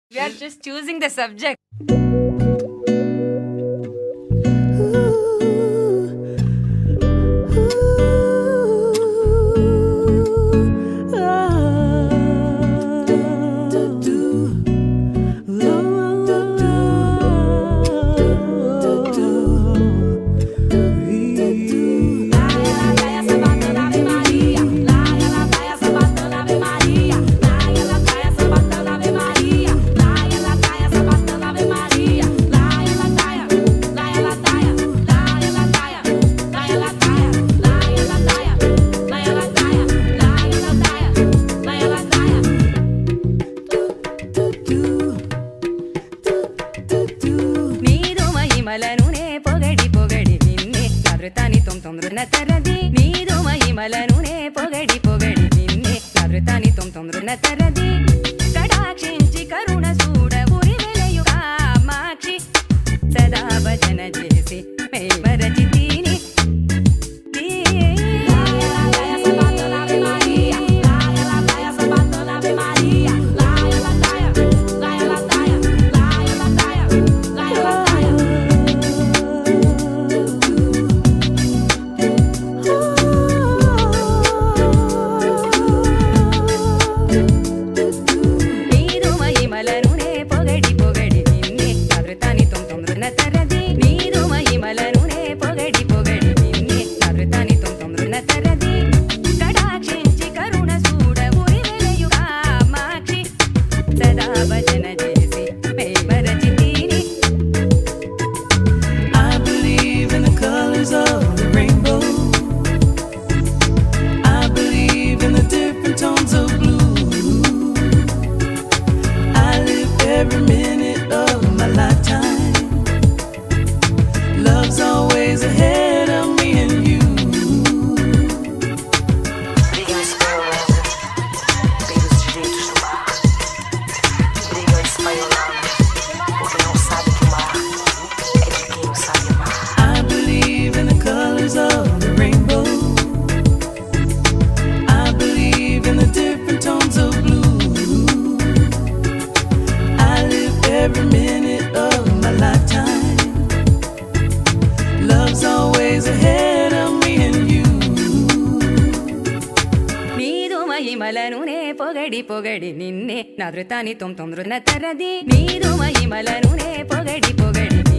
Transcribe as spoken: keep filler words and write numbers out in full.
We are just choosing the subject. మలనునే పొగడి పొగడి నిన్నే నవృతాని తొంతొందృన తరది నీదు మహిమలనునే పొగడి పొగడి నిన్నే నవృతాని తొంతొందృన తరది కటాక్షించి కరుణ చూడ ఉరి వెలయు కామాక్షి సదా భజన చేసి మే మరచితిని every minute of my lifetime. Love's always ahead of me and you. Briga no espanhol, pelos direitos do mar. Briga espanholada, porque não sabe que o mar é de quem não sabe amar. I believe in the colors of the rainbow. I believe in the different tones of blue. Every minute of my lifetime, love's always ahead of me and you. నీదు మహిమలనునే పొగడి పొగడి నిన్నే నవృతాని తొంతొందృన తరది నీదు మహిమలనునే పొగడి పొగడి